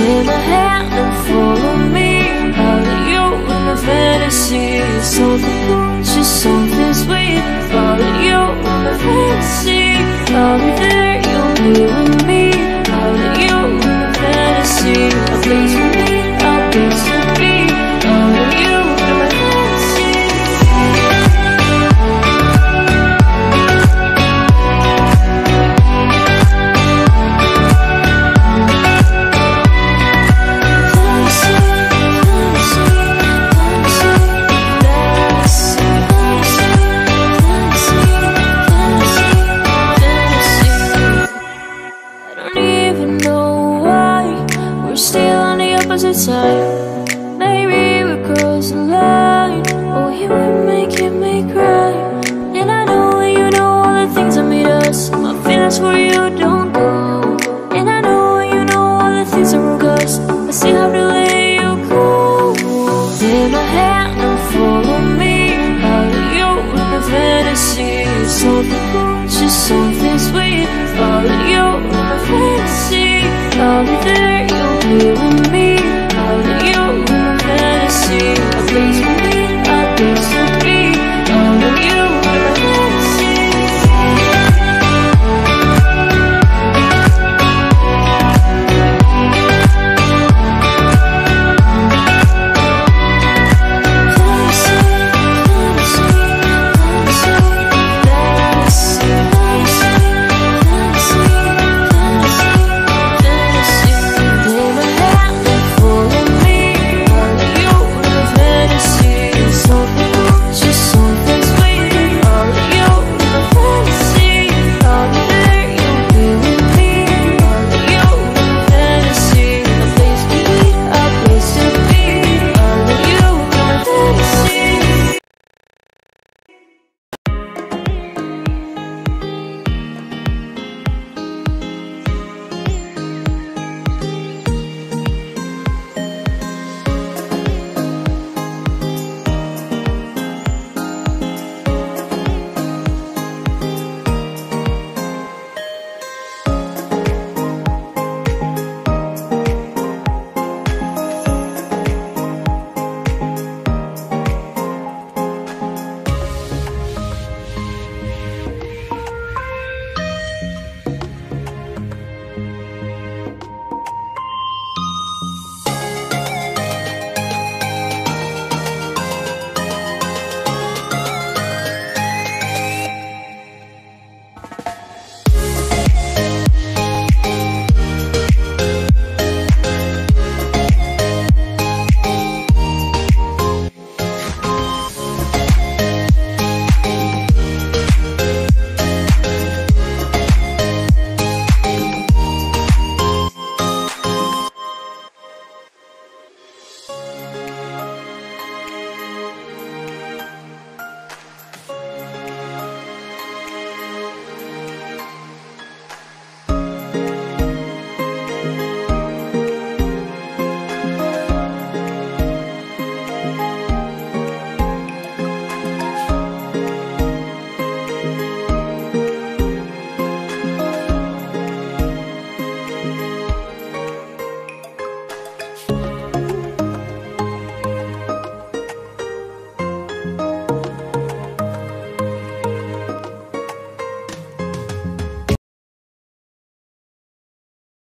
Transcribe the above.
Take my hand and follow me. Follow you in my fantasy. Something cool, just something sweet. Follow you in my fantasy. I'll be there, you'll be with me. Follow you in my fantasy. A place for me, a place to be. Follow you in my fantasy. Side. Maybe we're crossing line. Oh, you were making me cry. And I know you know all the things that made us. My feelings for you don't go. And I know you know all the things that broke us. I still have to let you go. Take my hand and follow me. Follow you in my fantasy. Something cool, just something sweet. Follow you in my fantasy. I'll be there, you'll be with me.